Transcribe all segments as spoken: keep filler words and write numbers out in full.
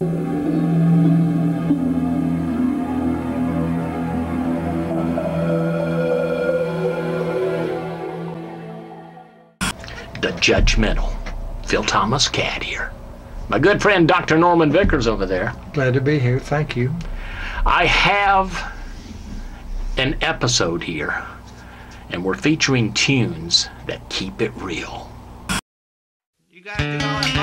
The judgmental Phil Thomas Cat here. My good friend Doctor Norman Vickers over there. Glad to be here, thank you. I have an episode here, and we're featuring tunes that keep it real. You gotta get all that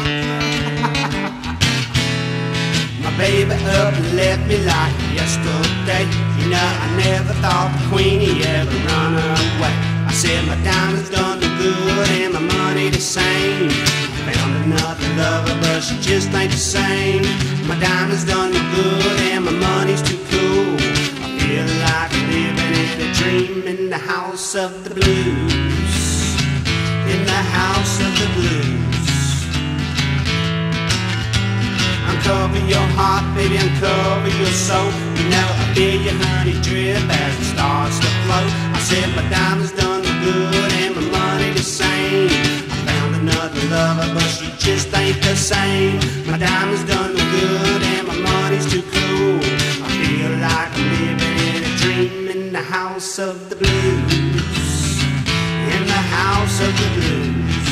My baby up and left me like yesterday. You know, I never thought the Queenie ever run away. I said my diamonds done no good and my money the same. I found another lover but she just ain't the same. My diamonds done no good and my money's too cool. I feel like living in a dream in the house of the blues. In the house of the blues. Uncover your heart, baby, uncover your soul. You know I feel your honey drip as it starts to flow. I said my diamonds done no good and my money the same. I found another lover but she just ain't the same. My diamonds done no good and my money's too cool. I feel like I'm living in a dream in the house of the blues. In the house of the blues.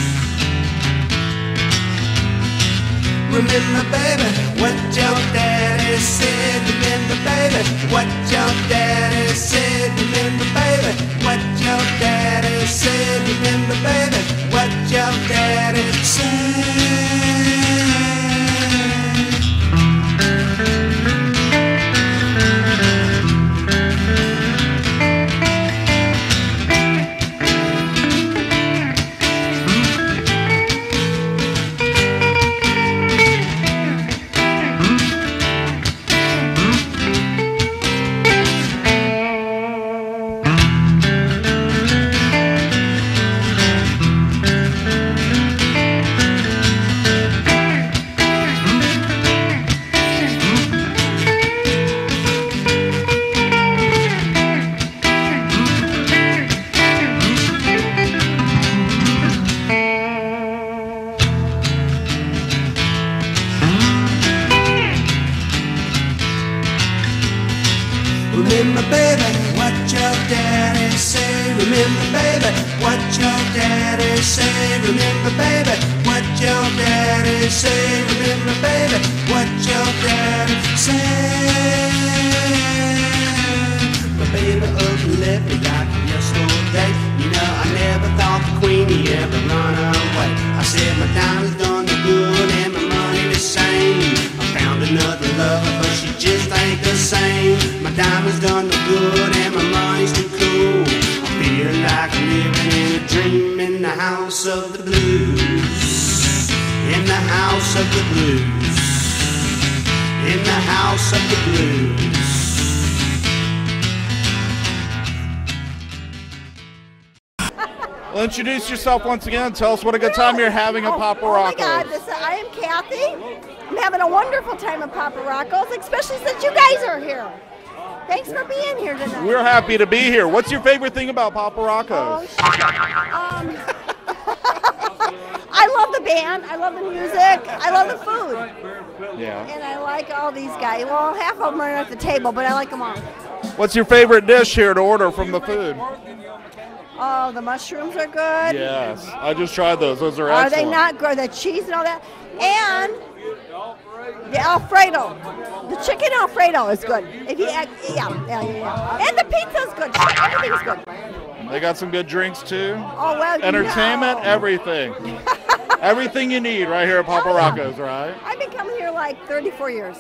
Remember, baby, what your daddy said. Remember, baby, what your daddy said. Remember, baby, what your daddy said. Remember, baby, what your daddy said. Remember, baby, what your daddy say. Remember, baby, what your daddy say. Remember, baby, what your daddy say. Remember, baby, what your daddy say. My baby up and left me like yesterday. You know, I never thought the Queenie ever run away. I said my diamonds done the good and my money the same. I found another lover, but she just ain't the same. My diamonds done no good and my money's too cool. I feel like I'm living in a dream in the house of the blues. In the house of the blues. In the house of the blues. Well, introduce yourself once again. Tell us what a good time you're having at oh, Papa oh my Rocco's. God, this, I am Kathy. I'm having a wonderful time at Papa Rocco's, especially since you guys are here. Thanks for being here tonight. We're happy to be here. What's your favorite thing about Papa Rocco's? Oh, um, I love the band. I love the music. I love the food. Yeah. And I like all these guys. Well, half of them are at the table, but I like them all. What's your favorite dish here to order from the food? Oh, the mushrooms are good. Yes, I just tried those. Those are, are excellent. Are they not good? The cheese and all that. And the Alfredo. The chicken Alfredo is good. If you, yeah, yeah, yeah, yeah. And the pizza's good. Everything's good. They got some good drinks too. Oh, well, entertainment, no. everything. Everything you need right here at Papa oh, Rocco's, right? I've been coming here like thirty-four years.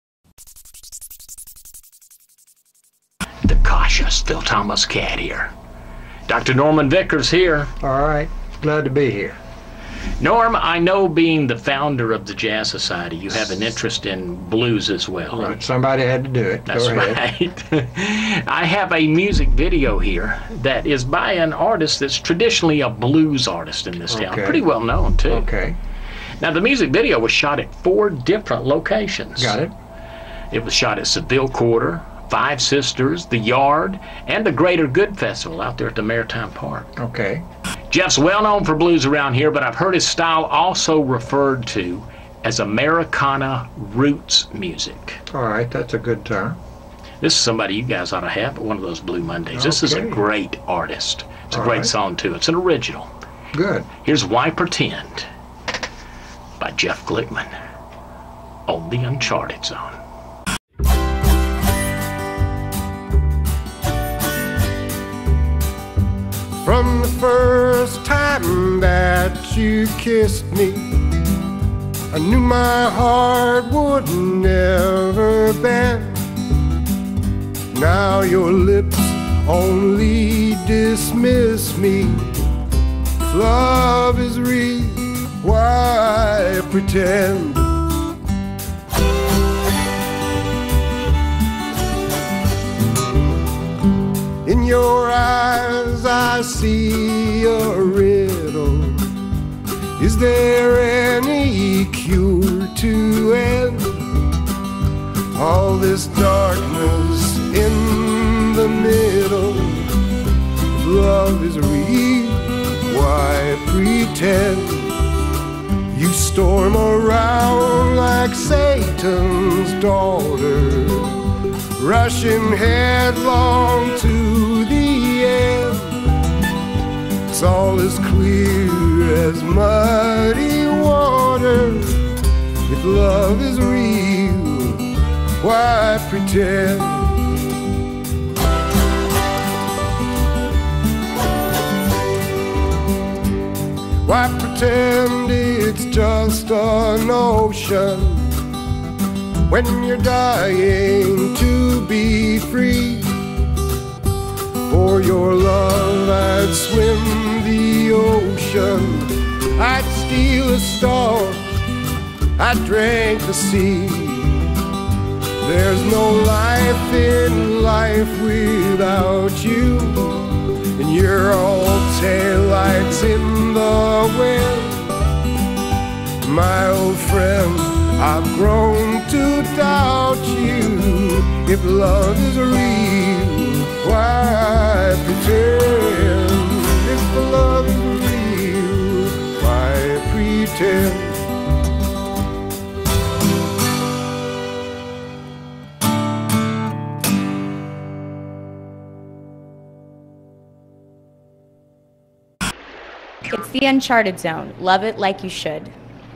The cautious Phil Thomas Cat here. Doctor Norman Vickers here. All right, glad to be here. Norm, I know being the founder of the Jazz Society, you have an interest in blues as well. Right, somebody had to do it. That's Go right. I have a music video here that is by an artist that's traditionally a blues artist in this okay. town. Pretty well known, too. Okay. Now, the music video was shot at four different locations. Got it. It was shot at Seville Quarter, Five Sisters, The Yard, and the Greater Good Festival out there at the Maritime Park. Okay. Jeff's well known for blues around here, but I've heard his style also referred to as Americana roots music. All right, that's a good term. This is somebody you guys ought to have at one of those Blue Mondays. This is a Okay. great artist. It's a All great right. song, too. It's an original. Good. Here's Why Pretend by Jeff Glickman on the Uncharted Zone. From the first time that you kissed me, I knew my heart would never bend. Now your lips only dismiss me. If love is real, why pretend? In your eyes I see a riddle. Is there any cure to end all this darkness in the middle? If love is real, why pretend? You storm around like Satan's daughter, rushing headlong to the end. It's all as clear as muddy water. If love is real, why pretend? Why pretend it's just an ocean when you're dying to be free? For your love I'd swim the ocean, I'd steal a star, I'd drink the sea. There's no life in life without you, and you're all taillights in the wind. My old friend, I've grown to doubt you. If love is real, why pretend? If the love is real, why pretend? It's the Uncharted Zone. Love it like you should.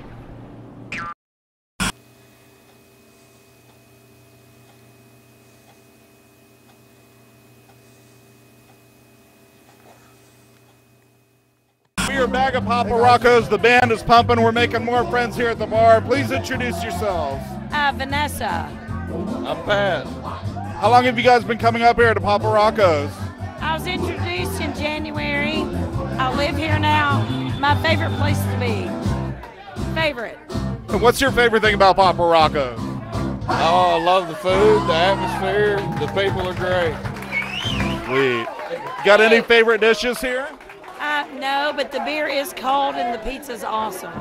We are back at Papa Rocco's. The band is pumping. We're making more friends here at the bar. Please introduce yourselves. Uh, Vanessa. I'm Pat. How long have you guys been coming up here to Papa Rocco's? I was introduced in January. I live here now. My favorite place to be. Favorite. And what's your favorite thing about Papa Rocco's? Oh, I love the food, the atmosphere, the people are great. Sweet. You got any favorite dishes here? Uh, no, but the beer is cold and the pizza's awesome.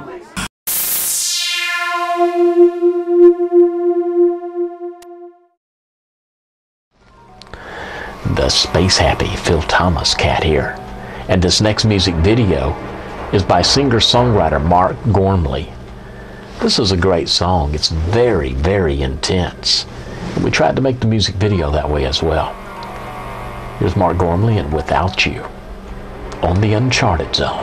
The space happy Phil Thomas cat here. And this next music video is by singer-songwriter Mark Gormley. This is a great song. It's very, very intense. And we tried to make the music video that way as well. Here's Mark Gormley and Without You on the Uncharted Zone.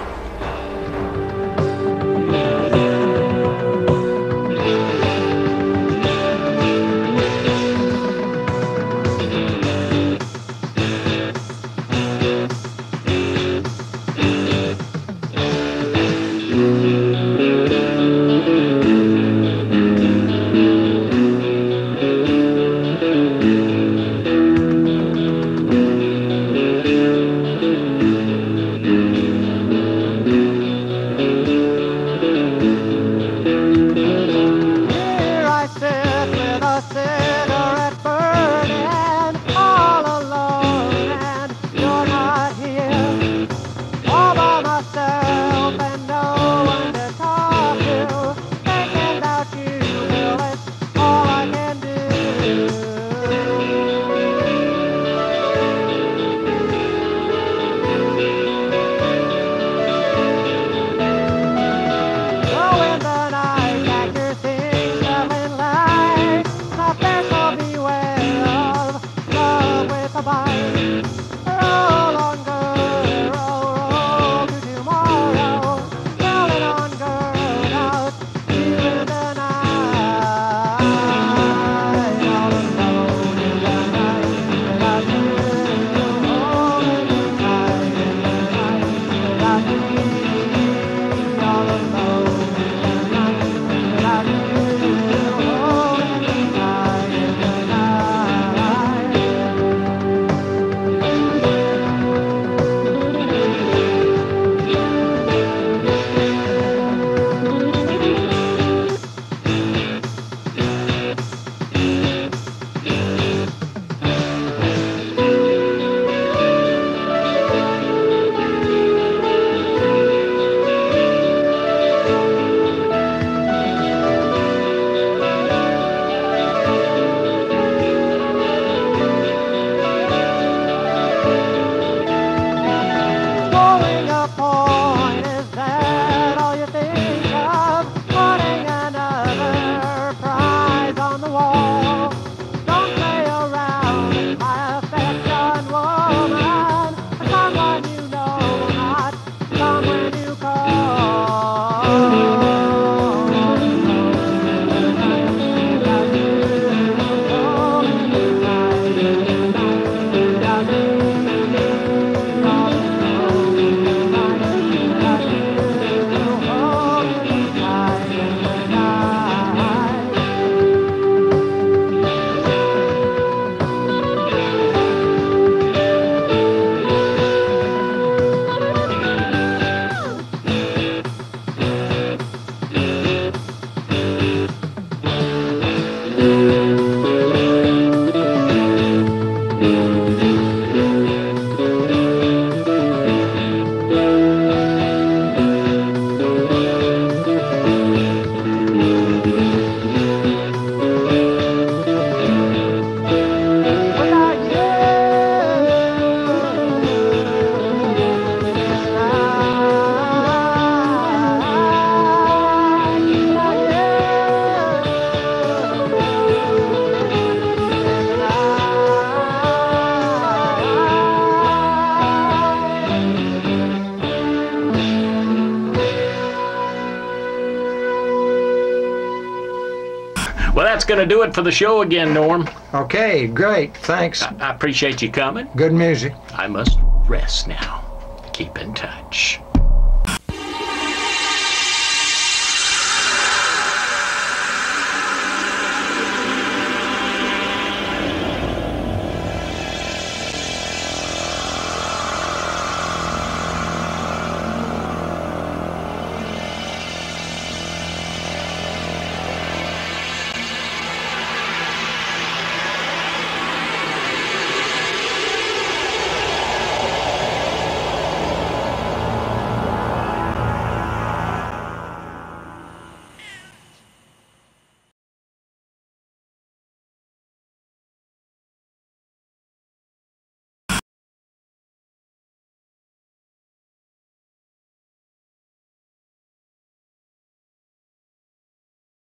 Well, that's going to do it for the show again, Norm. Okay, great. Thanks. I, I appreciate you coming. Good music. I must rest now. Keep in touch.